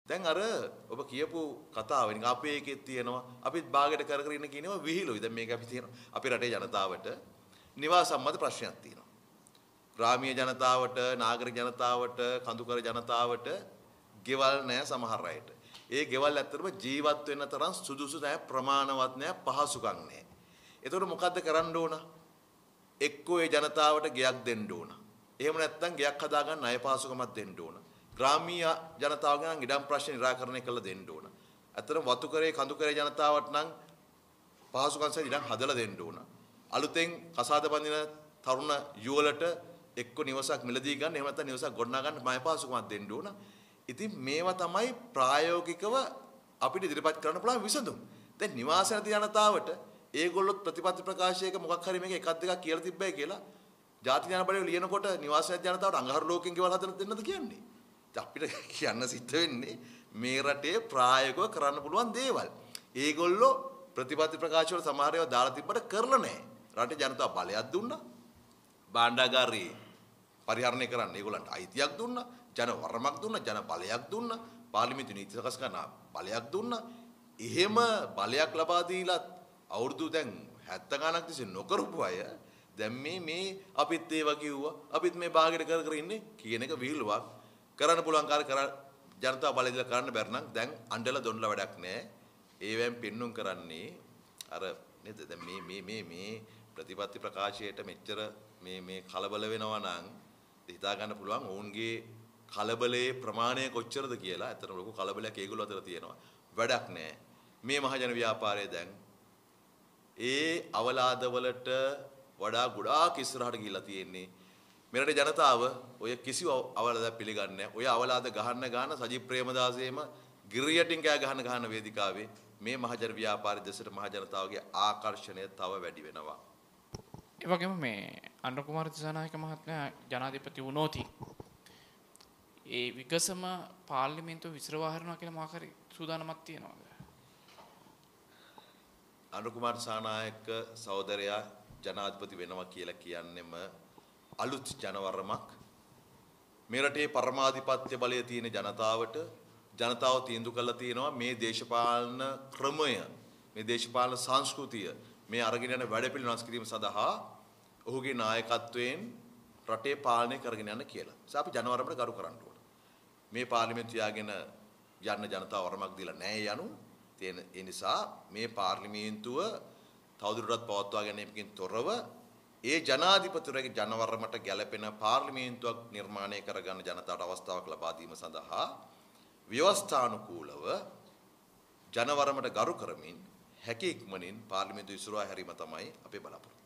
දැන් අර ඔබ කියපු කතාව නිකන් අපේ එකේ තියෙනවා අපිත් බාගෙට කර කර ඉන්න කියනවා විහිළුයි. දැන් මේක අපි තියෙනවා අපේ රටේ ජනතාවට නිවාස සම්බන්ධ ප්‍රශ්නයක් තියෙනවා. ග්‍රාමීය ජනතාවට, නාගරික ජනතාවට, කඳුකර ජනතාවට ගෙවල් නැහැ සමහර අයට. ඒ ගෙවල් ඇත්තටම ජීවත් වෙන්න තරම් සුදුසු නැහැ, ප්‍රමාණවත් නැහැ, පහසුකම් නැහැ. ඒතකොට මොකද්ද කරන්න ඕන? එක්කෝ ඒ ජනතාවට ගෙයක් දෙන්න ඕන. එහෙම නැත්නම් ගෙයක් හදාගන්න ණය පහසුකමක් දෙන්න ඕන. ග්‍රාමීය ජනතාවගේ නම් ඉඩම් ප්‍රශ්න නිරාකරණය කළ දෙන්න ඕන. ඇත්තටම වතුකරේ කඳුකරේ ජනතාවට නම් පහසුකම් සහිත ඉඩම් හදලා දෙන්න ඕන. අලුතෙන් කසාද බඳින තරුණ යුවලට එක්ක නිවසක් මිලදී ගන්න, එහෙම නැත්නම් නිවසක් ගොඩනගා ගන්න ණය පහසුකමක් දෙන්න ඕන. ඉතින් මේවා තමයි ප්‍රායෝගිකව අපිට ඉදිරිපත් කරන්න පුළුවන් විසඳුම්. දැන් නිවාස නැති ජනතාවට ඒගොල්ලොත් ප්‍රතිපත්ති ප්‍රකාශයක මොකක් හරි මේක එකක් දෙකක් කියලා තිබ්බයි කියලා ජාතික ජන බලය ලියනකොට නිවාස නැති ජනතාවට අඟහරු ලෝකෙන් ගෙවල් හදන්න දෙන්නද කියන්නේ. අපිට කියන්න සිද්ධ වෙන්නේ මේ රටේ ප්‍රායෝගිකව කරන්න පුළුවන් දේවල්. ඒගොල්ලෝ ප්‍රතිපත්ති ප්‍රකාශ වල සමහර ඒවා දාලා තිබ්බට කරලා නැහැ. රටේ ජනතාව බලයක් දුන්නා. භාණ්ඩාගාරේ පරිහරණය කරන්න ඒගොල්ලන්ට අයිතියක් දුන්නා. ජන වරමක් දුන්නා. ජන බලයක් දුන්නා. පාර්ලිමේන්තු නීති සකස් කරන බලයක් දුන්නා. එහෙම බලයක් ලබා දීලා අවුරුදු දැන් 70 ගණනක් තිස්සේ නොකරපු අය දැන් මේ අපිත් ඒවා කිව්වා. අපිත් මේ බාගෙට කර කර ඉන්නේ කියන එක විහිළුවක්. කරන්න පුළුවන් කාර්ය ජනතාව බලය දීලා කරන්න බැරි නම් දැන් අඬලා දොන්නලා වැඩක් නැහැ. ඒවෙන් පෙන්눔 කරන්නේ අර නේද දැන් මේ ප්‍රතිපත්ති ප්‍රකාශයට මෙච්චර මේ කලබල වෙනවා නම් හිතා ගන්න පුළුවන් ඔවුන්ගේ කලබලයේ ප්‍රමාණය කොච්චරද කියලා. ඇත්තටම ලොකු කලබලයක් ඒගොල්ලෝ අතර තියෙනවා. වැඩක් නැහැ. මේ මහජන ව්‍යාපාරය දැන් ඒ අවලාදවලට වඩා ගොඩාක් ඉස්සරහට ගිහිල්ලා තියෙන්නේ. මෙරට ජනතාව ඔය කිසිව අවලාදයක් පිළිගන්නේ නැහැ. ඔය අවලාද ගහන්න සජිත් ප්‍රේමදාසයේම ගිරියටින් කෑ ගහන වේදිකාවේ මේ මහජන ව්‍යාපාරය දෙසට මහ ජනතාවගේ ආකර්ෂණය තව වැඩි වෙනවා. ඒ වගේම මේ අනුර කුමාර දිසානායක මහත්මයා ජනාධිපති වුණොති ඒ විගසම පාර්ලිමේන්තුව විසිරවා හරිනවා කියලා මොකක් හරි සූදානමක් තියෙනවද? අනුර කුමාර දිසානායක සහෝදරයා ජනාධිපති වෙනවා කියලා කියන්නෙම අලුත් ජනවරමක්. මේ රටේ පරමාධිපත්‍ය බලය තියෙන ජනතාව තීන්දුව කළා තියෙනවා මේ දේශපාලන ක්‍රමය, මේ දේශපාලන සංස්කෘතිය, මේ අරගෙන යන වැඩපිළිවෙළ වෙනස් කිරීම සඳහා ඔහුගේ නායකත්වයෙන් රටේ පාලනය කරගෙන යන්න කියලා. ඒ නිසා අපි ජනවරමට ගරු කරන්න ඕන. මේ පාර්ලිමේන්තුව යාගෙන යන්න ජනතාව වරමක් දීලා නැහැ යනු. ඒ නිසා මේ පාර්ලිමේන්තුව තවදුරටත් පවත්වා ගැනීමකින් තොරව ඒ ජනාධිපතිවරයාගේ ජනවරමට ගැළපෙන පාර්ලිමේන්තුවක් නිර්මාණය කරගන්න ජනතාවට අවස්ථාවක් ලබා දීම සඳහා ව්‍යවස්ථානුකූලව ජනවරමට ගරු කරමින් හැකි ඉක්මනින් පාර්ලිමේන්තුව ඉස්සරහා හැරීම තමයි අපේ බලාපොරොත්තුව.